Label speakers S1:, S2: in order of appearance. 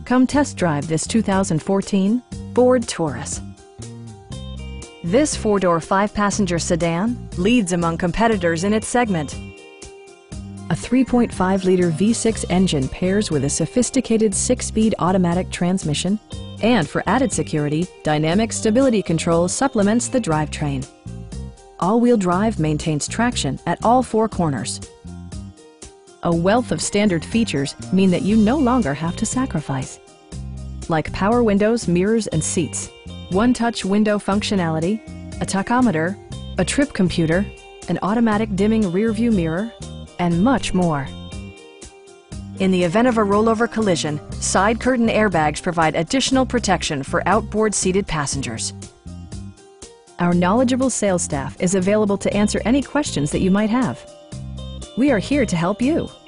S1: Come test drive this 2014 Ford Taurus. This four-door, five-passenger sedan leads among competitors in its segment. A 3.5-liter V6 engine pairs with a sophisticated six-speed automatic transmission, and for added security, dynamic stability control supplements the drivetrain. All-wheel drive maintains traction at all four corners. A wealth of standard features mean that you no longer have to sacrifice, like power windows, mirrors, and seats, one-touch window functionality, a tachometer, a trip computer, an automatic dimming rear-view mirror, and much more. In the event of a rollover collision, side curtain airbags provide additional protection for outboard seated passengers. Our knowledgeable sales staff is available to answer any questions that you might have. We are here to help you.